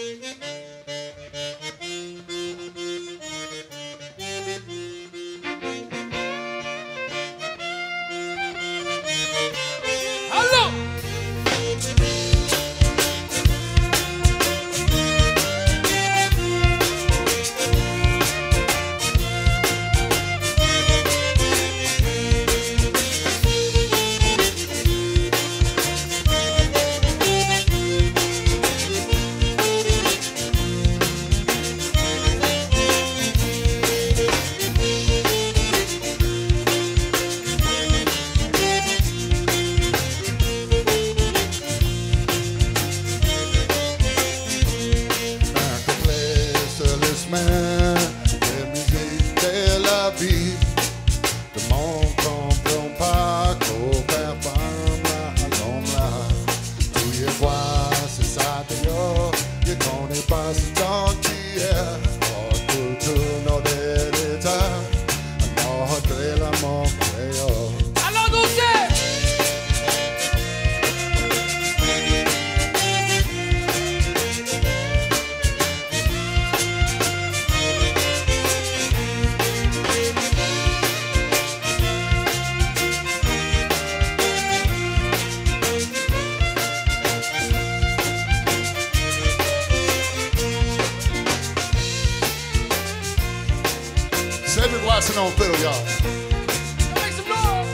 Cedric Watson on fiddle, y'all. Make some noise.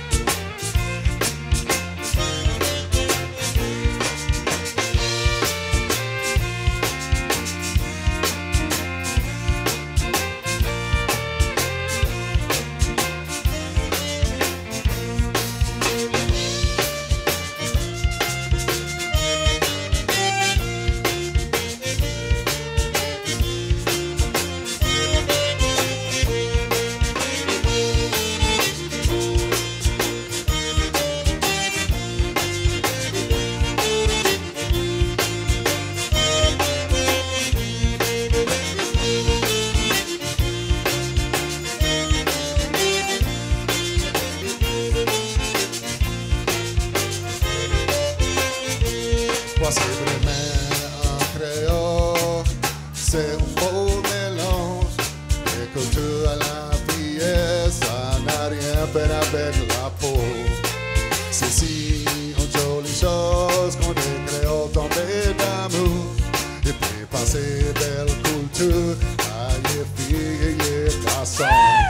C'est un beau mélange de culture à la vie, ça n'a rien à faire avec la peau. C'est si une jolie chose qu'on est créole tombé d'amour et puis passer belle culture à y filles et garçons.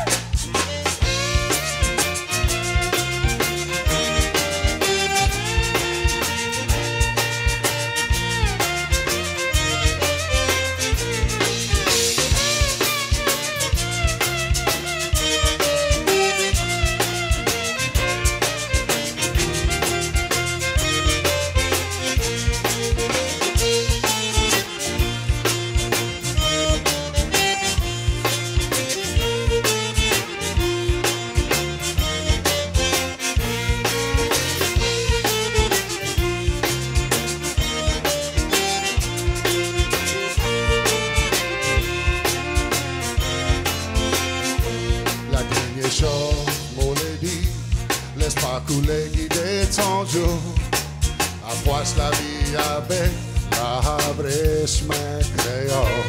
Laisse pas couler, guider ton jour. Approche la vie avec la vraie chemin créole.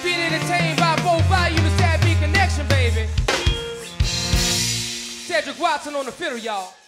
being entertained by Beau, Bayou, the Sabine connection, baby. Cedric Watson on the fiddle, y'all.